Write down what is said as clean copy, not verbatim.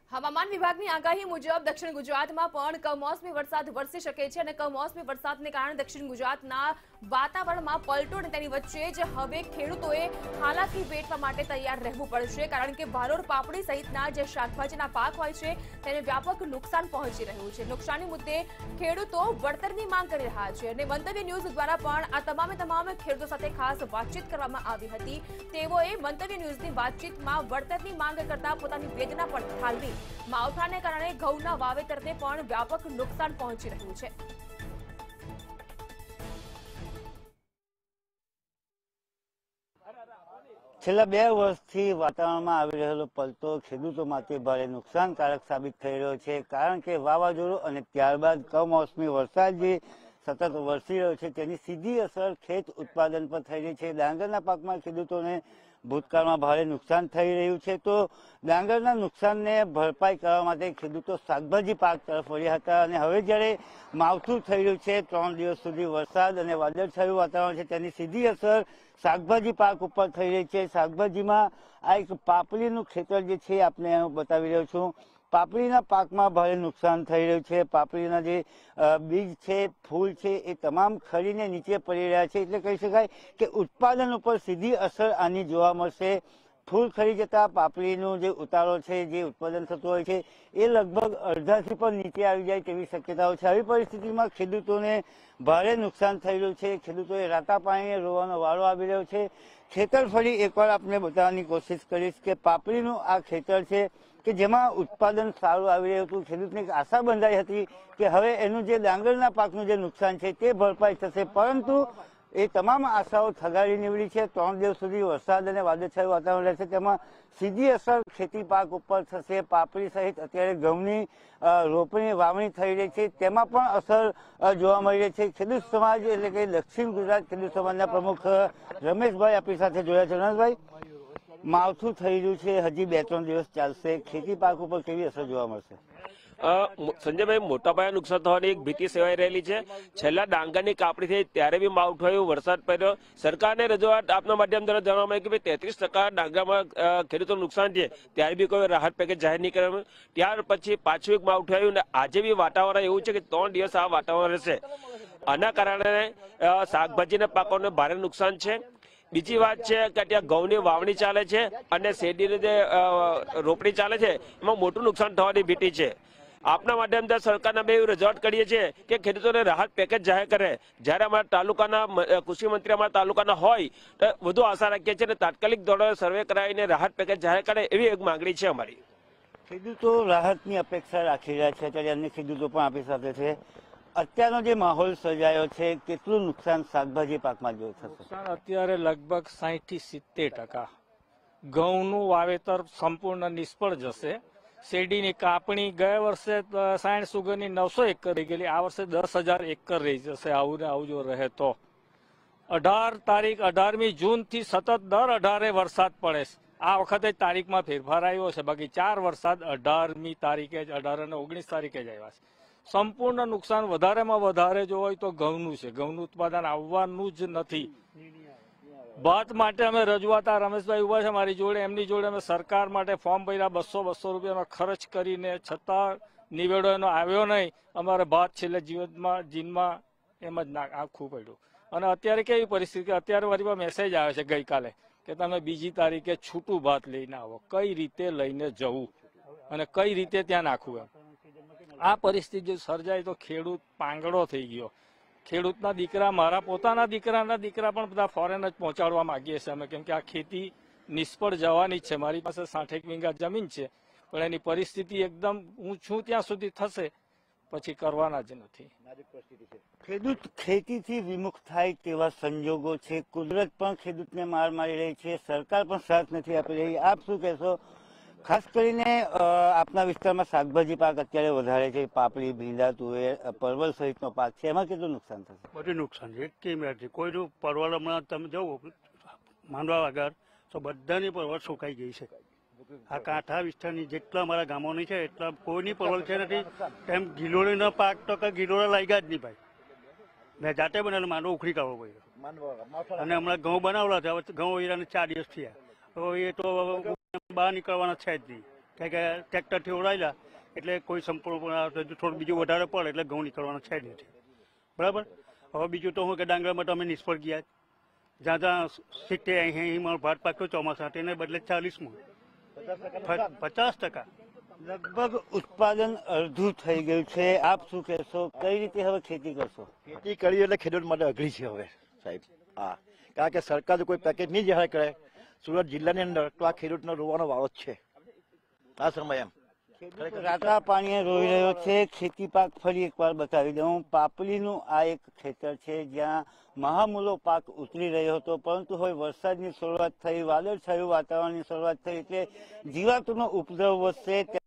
હવામાન વિભાગની આગાહી મુજબ દક્ષિણ ગુજરાતમાં પણ કમોસમી વરસાદ વરસી શકે છે અને કમોસમી વરસાદને કારણે દક્ષિણ ગુજરાતના વાતાવરણમાં પલટો અને તેની વચ્ચે જ હવે ખેડૂતોએ હાલાકી વેઠવા માટે તૈયાર રહેવું પડશે, કારણ કે વાલોર, પાપડી સહિતના જે શાકભાજીના પાક હોય છે તેને વ્યાપક નુકસાન પહોંચી રહ્યું છે। નુકસાની મુદ્દે ખેડૂતો વળતરની માંગ કરી રહ્યા છે અને મંતવ્ય ન્યૂઝ દ્વારા પણ આ તમામ ખેડૂતો સાથે ખાસ વાતચીત કરવામાં આવી હતી। તેઓએ મંતવ્ય ન્યૂઝની વાતચીતમાં વળતરની માંગ કરતા પોતાની વેદના પણ ઠાલવી। માવઠાને કારણે ઘઉંના વાવેતરને પણ વ્યાપક નુકસાન પહોંચી રહ્યું છે। છેલ્લા 2 વર્ષથી વાતાવરણમાં આવી રહેલો પલટો ખેડૂતો માટે ભારે નુકસાનકારક સાબિત થઈ રહ્યો છે, કારણ કે વાવાઝોડું અને ત્યારબાદ કમોસમી વરસાદ જે સતત વરસી રહ્યો છે તેની સીધી અસર ખેત ઉત્પાદન પર થઈ રહી છે। ડાંગરના પાકમાં ખેડૂતોને ભૂતકાળમાં ભારે નુકસાન થઈ રહ્યું છે, તો ડાંગરના નુકસાનને ભરપાઈ કરવા માટે ખેડૂતો શાકભાજી પાક તરફ વળ્યા હતા અને હવે જ્યારે માવઠું થઈ રહ્યું છે, 3 દિવસ સુધી વરસાદ અને વાદળછાયું વાતાવરણ છે, તેની સીધી અસર શાકભાજી પાક ઉપર થઈ રહી છે। શાકભાજીમાં આ એક પાપડીનું ખેતર જે છે આપને બતાવી રહ્યો છું। પાપડીના પાકમાં ભારે નુકસાન થઈ રહ્યું છે। પાપડીના જે બીજ છે, ફૂલ છે, એ તમામ ખરીને નીચે પડી રહ્યા છે, એટલે કહી શકાય કે ઉત્પાદન ઉપર સીધી અસર આની જોવા મળશે। ફૂલ ખરી જતા પાપડીનું જે ઉતારો છે, જે ઉત્પાદન થતું હોય છે, એ લગભગ અડધાથી પણ નીચે આવી જાય તેવી શક્યતાઓ છે। આવી પરિસ્થિતિમાં ખેડૂતોને ભારે નુકસાન થઈ રહ્યું છે। ખેડૂતોએ રાતા પાણીએ રોવાનો વારો આવી રહ્યો છે। ખેતર ફરી એકવાર આપને બતાવવાની કોશિશ કરીશ કે પાપડીનું આ ખેતર છે કે જેમાં ઉત્પાદન સારું આવી રહ્યું હતું। ખેડૂતને એક આશા બંધાઈ હતી કે હવે એનું જે ડાંગરના પાકનું જે નુકસાન છે તે ભરપાઈ થશે, પરંતુ એ તમામ આશાઓ થગાડી નીવડી છે। 3 દિવસ સુધી વરસાદ અને વાદળછાયું વાતાવરણ રહેશે, તેમાં સીધી અસર ખેતી પાક ઉપર થશે। પાપડી સહિત અત્યારે ઘઉંની રોપણી વાવણી થઈ રહી છે, તેમાં પણ અસર જોવા મળી રહી છે। ખેડૂત સમાજ એટલે કે દક્ષિણ ગુજરાત ખેડૂત સમાજના પ્રમુખ રમેશભાઈ આપણી સાથે જોયા છે। રમેશભાઈ, માવઠું થઈ રહ્યું છે, હજી 2-3 દિવસ ચાલશે, ખેતી પાક ઉપર કેવી અસર જોવા મળશે? સંજયભાઈ, મોટા પાયે નુકસાન થવાની એક ભીતિ સેવાઈ રહેલી છે। છેલ્લા ડાંગરની કાપણી થઈ ત્યારે બી માવઠું આવ્યું, વરસાદ પડ્યો। સરકારને રજૂઆત આપના માધ્યમ દ્વારા જણાવવામાં આવી કે 33% ડાંગરમાં ખેડૂતોનું નુકસાન છે, ત્યારે બી કોઈ રાહત પેકેજ જાહેર નહીં કરવામાં। ત્યાર પછી પાછું એક માવઠું આવ્યું અને આજે બી વાતાવરણ એવું છે કે 3 દિવસ આ વાતાવરણ રહેશે। આના કારણે શાકભાજીના પાકોને ભારે નુકસાન છે। બીજી વાત છે કે ત્યાં ઘઉંની વાવણી ચાલે છે અને શેરડીની જે રોપણી ચાલે છે, એમાં મોટું નુકસાન થવાની ભીતિ છે। આપના માધ્યમથી સરકારના બે રજૂઆત કરીએ છીએ કે ખેડૂતોને રાહત પેકેજ જાહેર કરે। જ્યારે અમારા તાલુકાના કૃષિ મંત્રી અમારા તાલુકાના હોય તો વધુ આશા રાખીએ છીએ અને તાત્કાલિક ધોરણે સર્વે કરાવીને રાહત પેકેજ જાહેર કરે એવી એક માંગણી છે અમારી। ખેડૂતો રાહતની અપેક્ષા રાખી રહ્યા છે, અત્યારે અન્ય ખેડૂતો પણ આપણી સાથે છે। અત્યારનો જે માહોલ સર્જાયો છે, કેટલું નુકસાન શાકભાજી પાકમાં જોવા થશે? નુકસાન અત્યારે લગભગ 60 થી 70%। ઘઉંનું વાવેતર સંપૂર્ણ નિષ્ફળ જશે। શેરડીની કાપણી ગયા વર્ષે 60 સુગરની 900 એકર રહી ગયેલી, આ વર્ષે 10,000 એકર રહી જશે આવું ને આવું જો રહે તો। 18મી જૂનથી સતત દર 18 વરસાદ પડે છે। આ વખતે તારીખમાં ફેરફાર આવ્યો છે, બાકી 4 વરસાદ 18મી તારીખે જ, 18 અને 19 તારીખે જ આવ્યા છે। સંપૂર્ણ નુકસાન વધારેમાં વધારે જો હોય તો ઘઉંનું છે। ઘઉંનું ઉત્પાદન આવવાનું જ નથી। ભાત માટે અમે રજૂઆત, રમેશભાઈ ઉભા છે મારી જોડે, એમની જોડે અમે સરકાર માટે ફોર્મ ભર્યા, 200 રૂપિયાનો ખર્ચ કરીને, છતાં નિવેડો એનો આવ્યો નહીં। અમારે ભાત છેલ્લે જીનમાં એમ જ આખું પડ્યું। અને અત્યારે કેવી પરિસ્થિતિ, અત્યારે વળી મેસેજ આવે છે ગઈકાલે કે તમે 2જી તારીખે છૂટું ભાત લઈને આવો। કઈ રીતે લઈને જવું અને કઈ રીતે ત્યાં નાખવું? એમ આ પરિસ્થિતિ સર્જાય તો ખેડૂત પાંગડો થઈ ગયો। ખેડૂતના દીકરા, મારા પોતાના દીકરાના દીકરા પણ બધા ફોરેન જ પહોંચાડવા માંગીએ છીએ અમે, કેમ કે આ ખેતી નિષ્ફળ જવાની જ છે। મારી પાસે 60 વીઘા જમીન છે, પણ એની પરિસ્થિતિ એકદમ હું છું ત્યાં સુધી થશે, પછી કરવાના જ નથી। ખેડૂત ખેતીથી વિમુખ થાય તેવા સંજોગો છે। કુદરત પણ ખેડૂતને માર મારી રહી છે, સરકાર પણ સાથ નથી આપી રહી। આપ શું કહેશો? ખાસ કરીને આપના વિસ્તારમાં શાકભાજી પાક અત્યારે વધારે છે, પાપડી, ભીંડા, તુવેર, પરવલ સહિતનો પાક છે, એમાં કેટલું નુકસાન થશે? બધું નુકસાન છે, એક મિનિટ કોઈનું પરવલ હમણાં તમે જુઓ માંડવા વગર તો બધાની પરવલ સુકાઈ ગઈ છે। આ કાંઠા વિસ્તારની જેટલા અમારા ગામોની છે એટલા કોઈની પરવલ છે નથી। એમ ગિલોળીનો પાક તો કે ગિલોળા લાગ્યા જ નહીં ભાઈ। મેં જાતે બનાવેલો માંડવો ઉખડી કાઢવો પડ્યો, અને હમણાં ઘઉં બનાવેલા છે, હવે ઘઉં હીરાને 4 દિવસ થયા, તો એ તો બહાર નીકળવાના છે જ નહીં, કારણ કે ટ્રેક્ટરથી ઓળાયેલા એટલે કોઈ સંપૂર્ણ થોડું બીજું વધારે પડે એટલે ઘઉં નીકળવાના છે નહીં. બરાબર. હવે બીજું તો હું કે ડાંગરમાં તો અમે નિષ્ફળ ગયા. જ્યાં જ્યાં 70-80 ભાત પાક્યો ચોમાસા તેને બદલે 40 50%. લગભગ ઉત્પાદન અડધું થઈ ગયું છે. આપ શું કહેશો, કઈ રીતે હવે ખેતી કરશો? ખેતી કરી એટલે ખેડૂત માટે અઘરી છે હવે સાહેબ. હા, કારણ કે સરકાર જો કોઈ પેકેજ નહીં જાહેર કરે સુરત જિલ્લાની અંદર તો આ ખેડૂતનો રોવાનો વાળો જ છે આ સમય. એમ ખેડૂત રાતા પાણીએ રોઈ રહ્યો છે. ખેતી પાક ફરી એકવાર બતાવી દઉં. પાપલીનું આ એક ખેતર છે જ્યાં મહામૂલો પાક ઉતરી રહ્યો હતો, પરંતુ હવે વરસાદની શરૂઆત થઈ, વાદળછાયું વાતાવરણની શરૂઆત થઈ એટલે જીવાતોનો ઉપદ્રવ વધશે.